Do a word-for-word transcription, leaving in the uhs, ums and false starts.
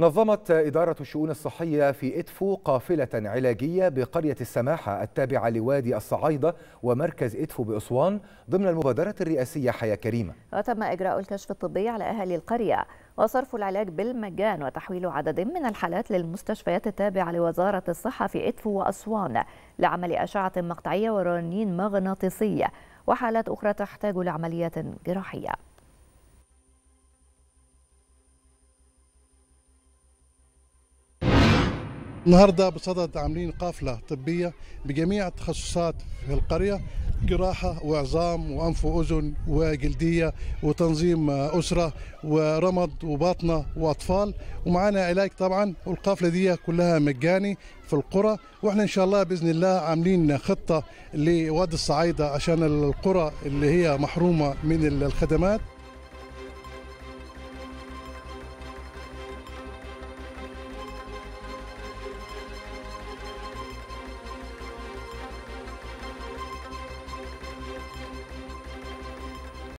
نظمت إدارة الشؤون الصحية في إدفو قافلة علاجية بقرية السماحة التابعة لوادي الصعايدة ومركز إدفو بأسوان ضمن المبادرة الرئاسية حياة كريمة. وتم إجراء الكشف الطبي على أهالي القرية وصرف العلاج بالمجان وتحويل عدد من الحالات للمستشفيات التابعة لوزارة الصحة في إدفو وأسوان لعمل أشعة مقطعية ورنين مغناطيسية، وحالات أخرى تحتاج لعمليات جراحية. النهارده بصدد عاملين قافله طبيه بجميع التخصصات في القريه، جراحه وعظام وانف واذن وجلديه وتنظيم اسره ورمد وباطنه واطفال، ومعانا علاج طبعا، والقافله دي كلها مجاني في القرى. واحنا ان شاء الله باذن الله عاملين خطه لوادي الصعايده عشان القرى اللي هي محرومه من الخدمات.